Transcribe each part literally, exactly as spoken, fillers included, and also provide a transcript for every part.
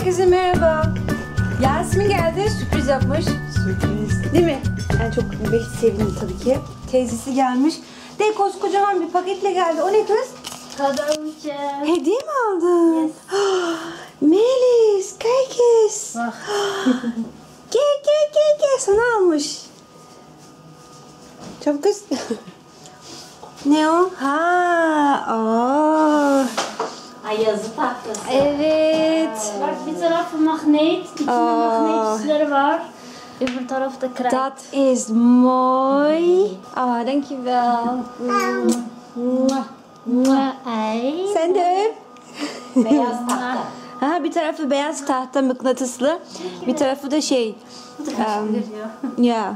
Herkese merhaba. Yasmin geldi, sürpriz yapmış. Sürpriz. Değil mi? En çok Behiç sevindi tabii ki. Teyzesi gelmiş. De koskocaman bir paketle geldi. O ne kız? Kadavuşa. Hediye mi aldın? Yes. Melis, kekis. Bak. Gel gel gel gel, sana almış. Çabuk kız. Ne o? Ha, aa. Ay yazı tahtası. Evet. Bak bir tarafı magnet, içinde Aa. magnet çizgileri var. Öbür tarafta kray. Dat is mooi. Ah, dankjewel. Mwah. Mwah. Ay. Sen de öp. Beyaz tahta. Ha, bir tarafı beyaz tahta mıknatıslı, bir tarafı da şey. em, ya.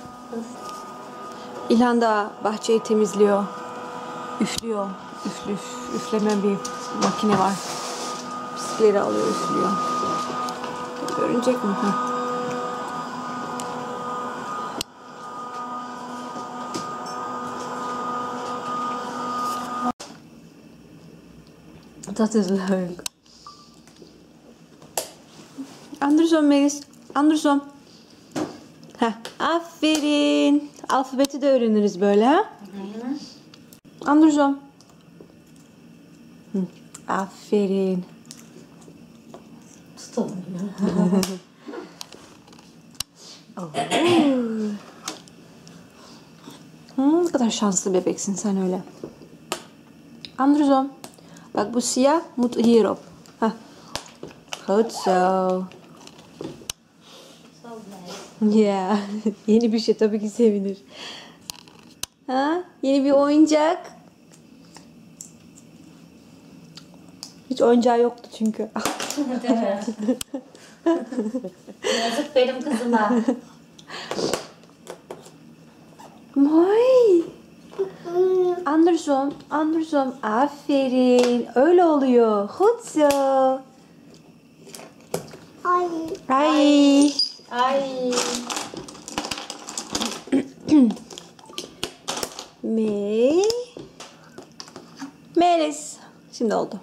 İlhan da bahçeyi temizliyor. Üflüyor. Üflü, üf, üfleme bir makine var. Pislikleri alıyor, üflüyor. Görünecek mi? Heh. Dat is leuk. Andersom Melis. Andersom. Heh, aferin. Alfabeti de öğreniriz böyle ha. Andersom. Hı, aferin. Tutamıyor. Oh. Hı, ne kadar şanslı bebeksin sen öyle. Andersom. Bak bu siyah, mut hierop. Heh. Goed zo. Ya, yeni bir şey tabii ki sevinir. Ha? Yeni bir oyuncak. Hiç oyuncağı yoktu çünkü. Yazık benim kızıma. Mooi. Andersom, andersom. Aferin. Öyle oluyor. Goed zo. Ay. Ay. Ay. Me. Melis. Şimdi oldu.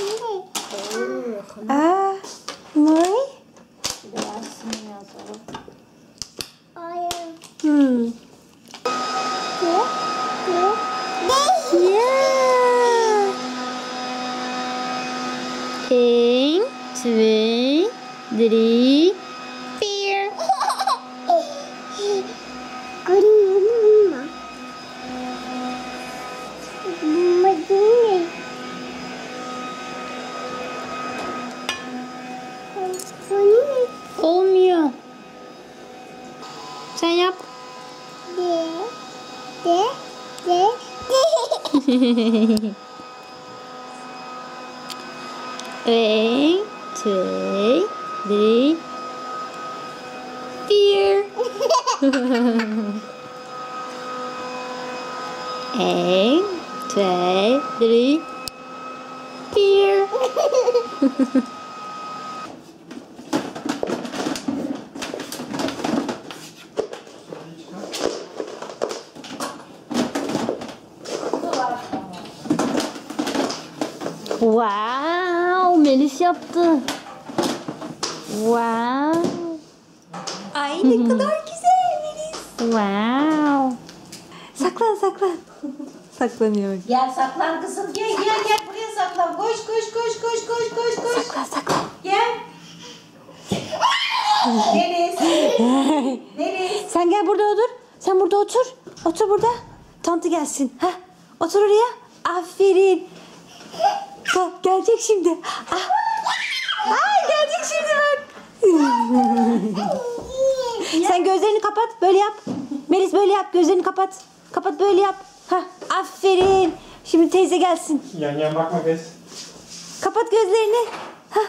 Aa, mooi. Dersini yazalım. Ay. Hmm. Ne? Ne? Yeah. Eén, twee, drie, vier. Görüyor musun? Madine. Olmuyor. Sen yap. De. De. De. Eén, twee, drie, vier. Eén, twee, drie, vier. Wow, Melis yaptı. Wow. Ay ne kadar güzel Melis. Wow. Saklan saklan. Saklanıyor. Gel saklan kızım, gel gel gel buraya saklan. Koş koş koş koş koş koş koş. Saklan saklan. Gel. Deniz. Deniz. Sen gel burada otur. Sen burada otur. Otur burada. Tantı gelsin. Heh. Otur oraya. Aferin. Ha, gelecek şimdi. Ah. Ay gelecek şimdi bak. Sen gözlerini kapat. Böyle yap. Melis böyle yap. Gözlerini kapat. Kapat böyle yap. Ha, aferin. Şimdi teyze gelsin. Yan yan bakma kız. Kapat gözlerini. Ha.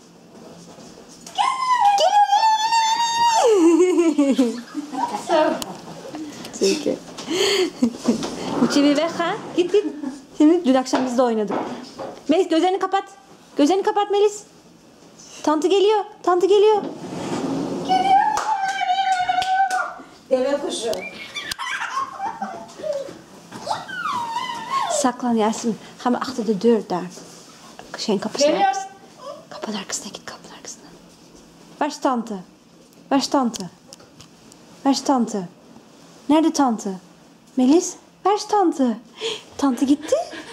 Geliyor geliyor geliyor. Zeker. Moet weer weg ha? Git git. Şimdi dün akşam biz de oynadık. Melis gözlerini kapat. Gözlerini kapat Melis. Tantı geliyor. Tantı geliyor. Deve kuşu. Saklan Yasemin. Ga maar achter de deur daar. Geen kapısına. Geliyoruz. Kapının arkasına git, kapının arkasına. Waar is tante? Waar is tante? Waar is tante? Nerede tante? Melis? Waar is tante? Tante gitti.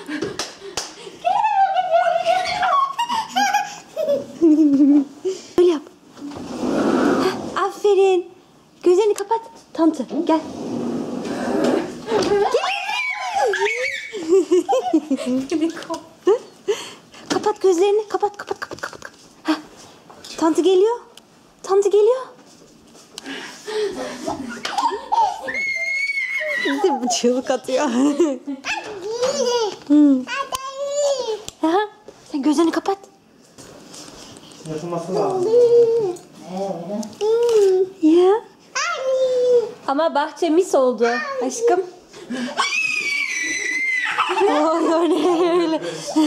Böyle yap. Heh, aferin. Gözlerini kapat. Tante gel. Kapat gözlerini. Kapat kapat kapat kapat. Heh. Tante geliyor. Tante geliyor. Bu çığlık atıyor. hmm. Aha, sen gözlerini kapat. Yatılması lazım. Ya. Ama bahçe mis oldu aşkım. Oluyor ne öyle.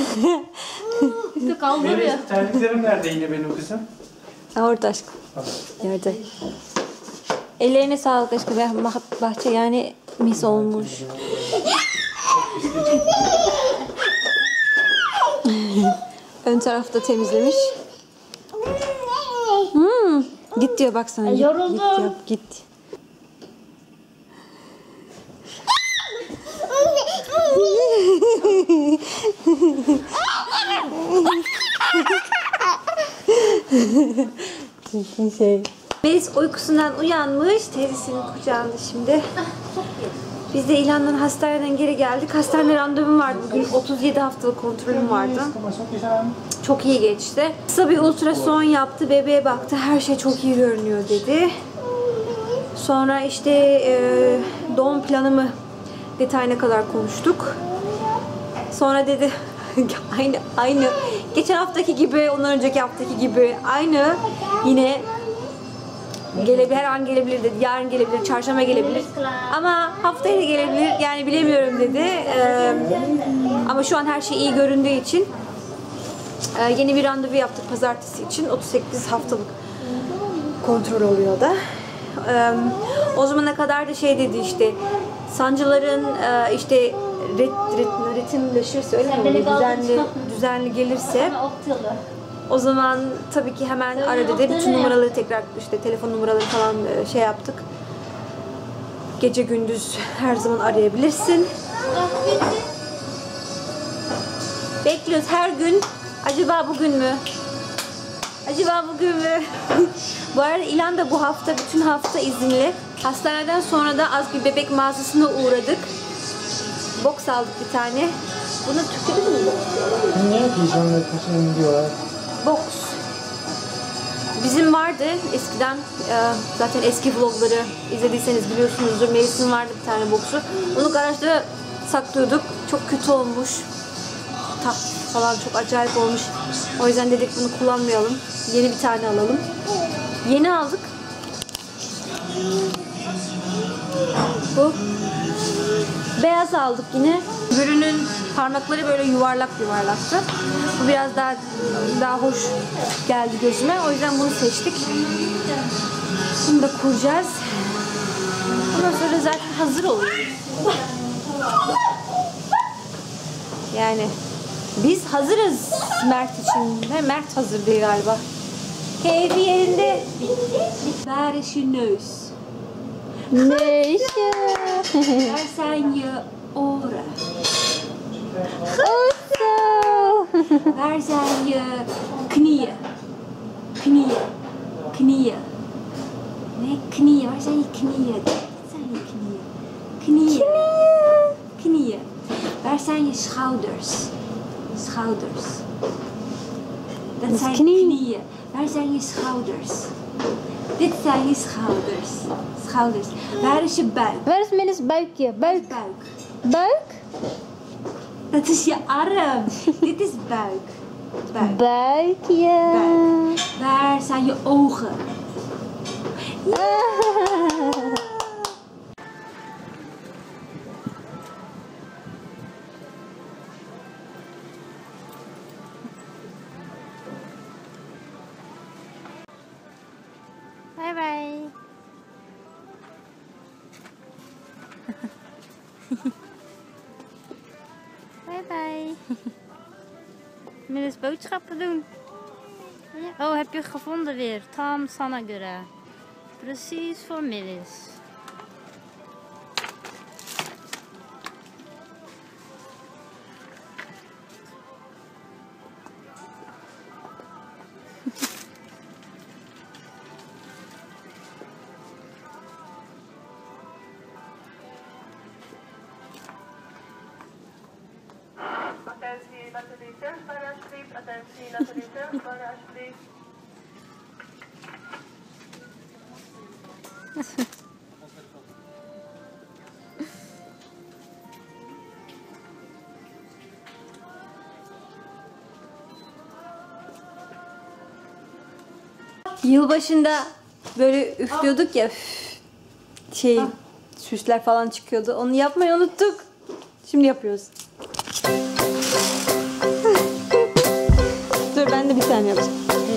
Melis, terliklerim nerede yine benim kızım? Ha, orada aşkım. Nerede? Ellerine sağlık aşkım. Bahçe yani mis olmuş. Ön tarafta temizlemiş. Hmm, git diyor bak sana. Git, yoruldum. Git diyor, git. şey. Melis uykusundan uyanmış. Teyzesinin kucağında şimdi. Biz de İlhan'dan hastaneden geri geldik. Hastane randevum vardı bugün. otuz yedi haftalık kontrolüm vardı. Çok iyi geçti. Kısa bir ultrason yaptı. Bebeğe baktı. Her şey çok iyi görünüyor dedi. Sonra işte e, doğum planımı detayına kadar konuştuk. Sonra dedi aynı aynı geçen haftaki gibi, ondan önceki haftaki gibi aynı yine gelebilir, her an gelebilir dedi. Yarın gelebilir, çarşamba gelebilir. Ama haftaya da gelebilir. Yani bilemiyorum dedi. Ee, ama şu an her şey iyi göründüğü için e, yeni bir randevu yaptık pazartesi için. otuz sekiz haftalık kontrol oluyor da. Ee, o zamana kadar da şey dedi işte sancıların e, işte rit, rit, ritimleşirse öyle mi? Düzenli, düzenli gelirse o zaman tabii ki hemen ara dedi. Bütün numaraları tekrar işte telefon numaraları falan şey yaptık. Gece gündüz her zaman arayabilirsin. Bekliyoruz her gün. Acaba bugün mü? Acaba bugün mü? Bu arada İlhan da bu hafta bütün hafta izinli. Hastaneden sonra da az bir bebek mağazasına uğradık. Box aldık bir tane. Bunu Türkçe'de mi box diyorlar? Niye pijamla kaçın diyorlar? Box. Bizim vardı eskiden, e, zaten eski vlogları izlediyseniz biliyorsunuzdur. Melis'in vardı bir tane boxu. Onu garajda saklıyorduk. Çok kötü olmuş. Taht falan çok acayip olmuş. O yüzden dedik bunu kullanmayalım. Yeni bir tane alalım. Yeni aldık. Bu. Beyaz aldık yine. Ürünün parmakları böyle yuvarlak yuvarlaktı. Bu biraz daha daha hoş geldi gözüme. O yüzden bunu seçtik. Bunu da kuracağız. Ondan sonra zaten hazır oluyoruz. Yani biz hazırız Mert için. Ve Mert hazır değil galiba. Keyfi yerinde. Waar is je neus? Neusje. Waar zijn je oren? Goed zo. Waar zijn je knieën? Knieën. Knieën. Nee, knieën. Waar zijn je knieën? Dit zijn je knieën. Knieën. Knieën. Waar zijn je schouders? Schouders. Dat zijn je knieën. Waar zijn je schouders? Dit zijn je schouders. Schouders. Waar is je buik? Waar is Melis buikje? Buik. Buik. Buik? Dat is je arm. Dit is buik. Buik. Buikje. Buik. Waar zijn je ogen? Bye bye. Bye bye. Melis boodschappen doen. Ja. Oh, heb je gevonden weer. Tam sana göre. Precies voor Melis. Attentie, laten die servicebanen alsjeblieft. Attentie, laten die servicebanen alsjeblieft. Yılbaşında böyle üflüyorduk ya, üf, şey süsler falan çıkıyordu. Onu yapmayı unuttuk. Şimdi yapıyoruz. Dur ben de bir tane yapacağım.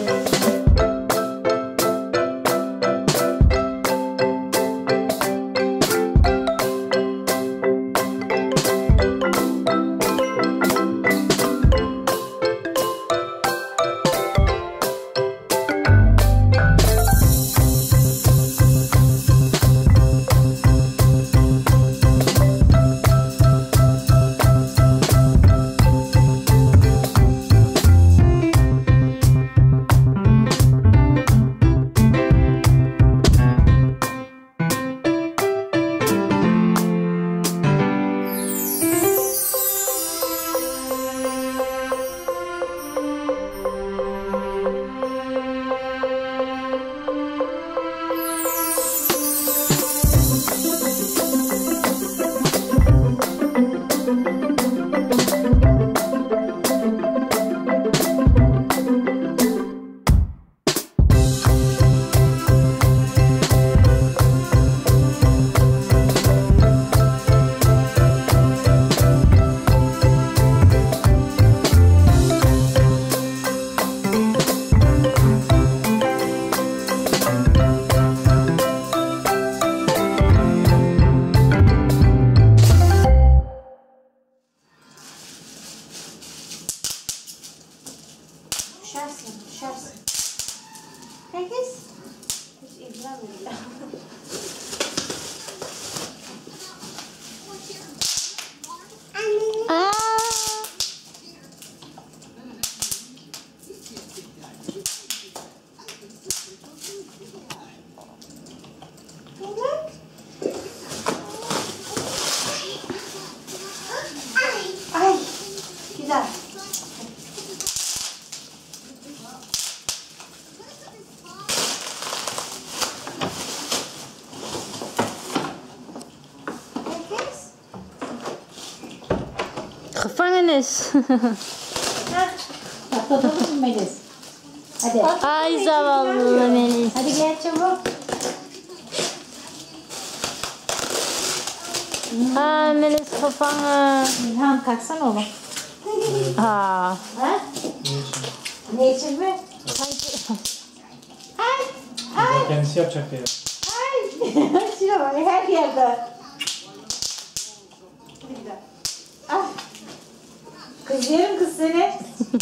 Düşersin, düşersin. Herkes hiç ilgilenmiyor. Aa! Ay, güzel. Herkes. Gevangenis. Patladın mı Melis? Hadi. Ay zavallı Melis. Hadi gel çabuk. Aa, Melis gevangen. İlhan kalksana oğlum. Aa. Ha? Ne için mi? Ay, ay, Kendisi yapacak diye. ay. Şuna bak her yerde. Ah. Kız yerim kız seni.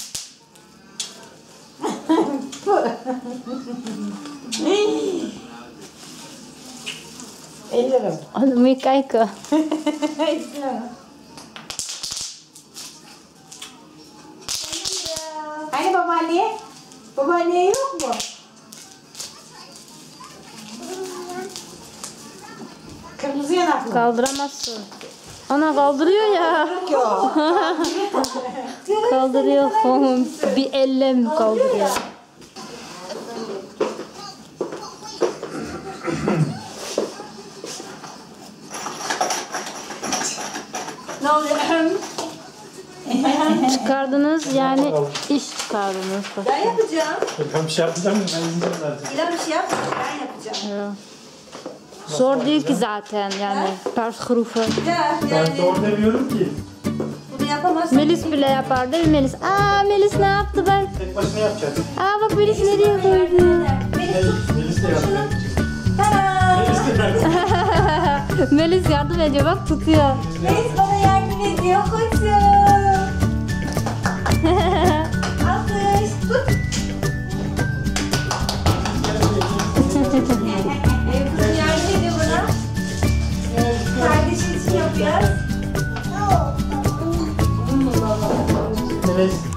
Ellerim. Oh, moet je kijken. Hani babaanneye? Babaanneye yok mu? Kırmızı yanaklı. Kaldıramazsın. Ana kaldırıyor ya. Yok. Kaldırıyor. Bir elle mi kaldırıyor? Ne oluyor? Çıkardınız yani iş çıkardınız. Ben yapacağım. Ben bir şey yapacağım da ben yiyeceğim zaten. İlan bir şey yap. Ben yapacağım. Ya. Zor değil ki zaten yani persgroeven. Ya Ben yani doğru demiyorum ki. bunu yapamazsın. Melis bile yapar değil mi Melis? Aa Melis ne yaptı bak. Tek başına yapacak. Aa bak Melis nereye koydu? Melis, Melis de yapacak. Tada! Melis de yapacak. Melis yardım ediyor bak tutuyor. Melis bana yardım ediyor. Koçum. Alkış. Tut. beyaz? Oh. Hmm, vallahi. Melis.